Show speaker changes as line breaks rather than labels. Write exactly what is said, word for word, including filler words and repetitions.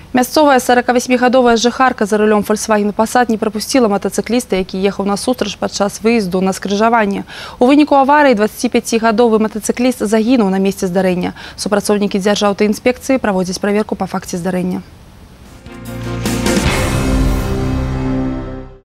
Мясцовая сорокавасьмігадовая жыхарка за рулем Volkswagen Passat не пропустила мотоциклиста, які ехаў насустрач падчас выезду на скрыжаванне. У выніку аварыі дваццаціпяцігадовы мотоциклист загінуў на месцы здарэння. Супрацоўнікі дзяржаўтаінспекцыі праводзяць праверку па факце здарэння.